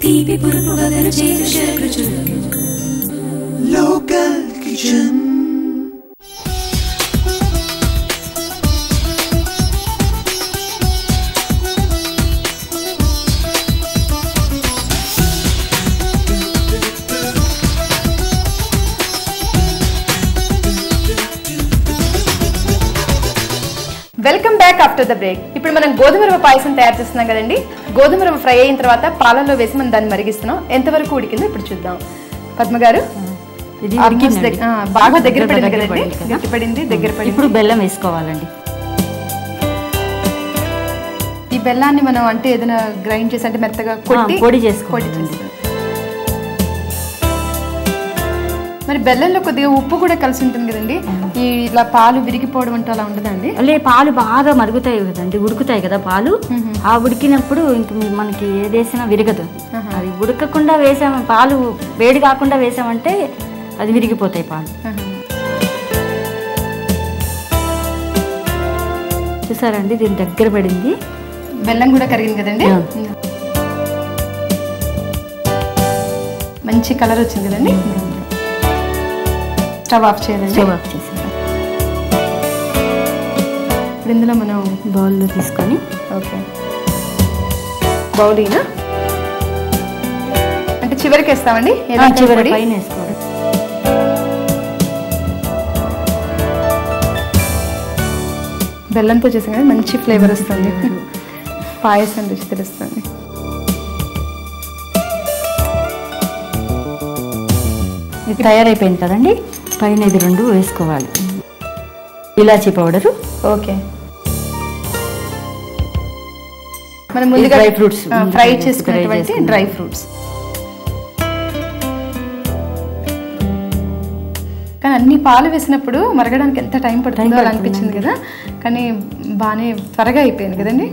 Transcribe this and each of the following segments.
తీపి పురుపు వగరు చేదు షడ్రుచు local kitchen. Welcome back after the break. ఇప్పుడు మనం గోధుమ రవ్వ పాయసం తయారు చేస్తున్నాం కదండి. గోధుమ రవ్వ ఫ్రై అయిన తర్వాత పాలల్లో వేసి మనం దాన్ని మరిగిస్తున్నాం. ఎంతవరకు ఉడికిందో ఇప్పుడు చూద్దాం. పద్మ గారు, ఇది బాగా దగ్గర పడింది కదండి, గట్టిపడింది, దగ్గర పడింది. ఇప్పుడు బెల్లం వేసుకోవాలండి. ఈ బెల్లాన్ని మనం అంటే ఏదైనా గ్రైండ్ చేసి అంటే మెత్తగా కొట్టి పొడి చేసుకోవాలి. మరి బెల్లంలో కొద్దిగా ఉప్పు కూడా కలిసి ఉంటుంది కదండి. ఈ ఇలా పాలు విరిగిపోవడం అంటే అలా ఉండదండి? అదే పాలు బాగా మరుగుతాయి కదండి, ఉడుకుతాయి కదా పాలు. ఆ ఉడికినప్పుడు ఇంక మనకి ఏదేసినా విరగదు. అది ఉడకకుండా వేసాము, పాలు వేడి కాకుండా వేసామంటే అది విరిగిపోతాయి పాలు. చూసారండి, దీని దగ్గర పడింది, బెల్లం కూడా కరిగింది కదండి. మంచి కలర్ వచ్చింది కదండి. స్టవ్ ఆఫ్ చేయాలి. స్టవ్ ఆఫ్ చేసి ఇప్పుడు ఇందులో మనం బౌల్లో తీసుకొని, ఓకే బౌలీనా అంటే చివరికి వేస్తామండి, చివరి పైన వేసుకోవాలి. బెల్లంతో చేసాం కదా, మంచి ఫ్లేవర్ వస్తుంది, పాయసం రుచి తెలుస్తుంది. ఇది తయారైపోయింది కదండి. పైన ఇది రెండు వేసుకోవాలి. ఇలాచీ పౌడరు, ఓకే మనం ముందుగా డ్రై ఫ్రూట్స్ ఫ్రై చేసుకున్నటువంటి డ్రై ఫ్రూట్స్. కానీ అన్ని పాలు వేసినప్పుడు మరగడానికి ఎంత టైం పడుతుందో అలా అనిపించింది కదా, కానీ బాగానే త్వరగా అయిపోయింది కదండి.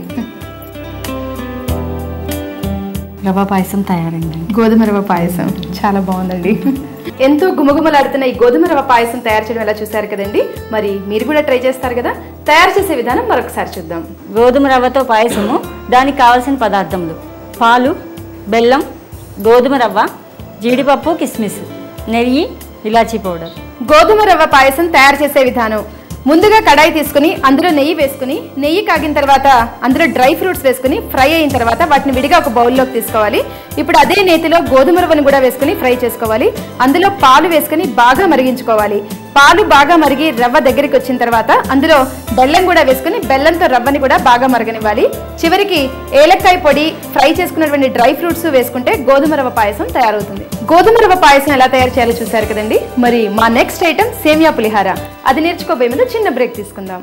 రవ్వ పాయసం తయారైంది. గోధుమ రవ్వ పాయసం చాలా బాగుందండి. ఎంతో గుమగుమలాడుతున్న ఈ గోధుమ రవ్వ పాయసం తయారు చేయడం ఎలా చూసారు కదండి. మరి మీరు కూడా ట్రై చేస్తారు కదా. తయారు చేసే విధానం మరొకసారి చూద్దాం. గోధుమ రవ్వతో పాయసము. దానికి కావాల్సిన పదార్థములు: పాలు, బెల్లం, గోధుమ రవ్వ, జీడిపప్పు, కిస్మిస్, నెయ్యి, ఇలాచీ పౌడర్. గోధుమ రవ్వ పాయసం తయారు చేసే విధానం: ముందుగా కడాయి తీసుకుని అందులో నెయ్యి వేసుకుని, నెయ్యి కాగిన తర్వాత అందులో డ్రై ఫ్రూట్స్ వేసుకుని ఫ్రై అయిన తర్వాత వాటిని విడిగా ఒక బౌల్లోకి తీసుకోవాలి. ఇప్పుడు అదే నేతిలో గోధుమ రవ్వను కూడా వేసుకుని ఫ్రై చేసుకోవాలి. అందులో పాలు వేసుకుని బాగా మరిగించుకోవాలి. పాలు బాగా మరిగి రవ్వ దగ్గరికి వచ్చిన తర్వాత అందులో బెల్లం కూడా వేసుకుని బెల్లంతో రవ్వని కూడా బాగా మరగనివ్వాలి. చివరికి ఏలక్కాయ పొడి, ఫ్రై చేసుకున్నటువంటి డ్రై ఫ్రూట్స్ వేసుకుంటే గోధుమ రవ్వ పాయసం తయారవుతుంది. గోధుమ రవ్వ పాయసం ఎలా తయారు చేయాలో చూసారు కదండి. మరి మా నెక్స్ట్ ఐటమ్ సేమియా పులిహార. అది నేర్చుకోబోయే ముందు చిన్న బ్రేక్ తీసుకుందాం.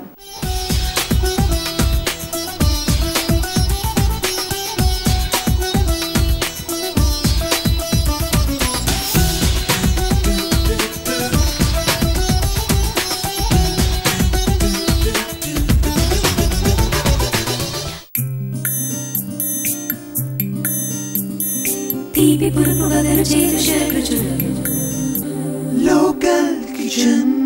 తీపి పురుపు వగరు చేదు షడ్రుచు లోకల్ కిచెన్.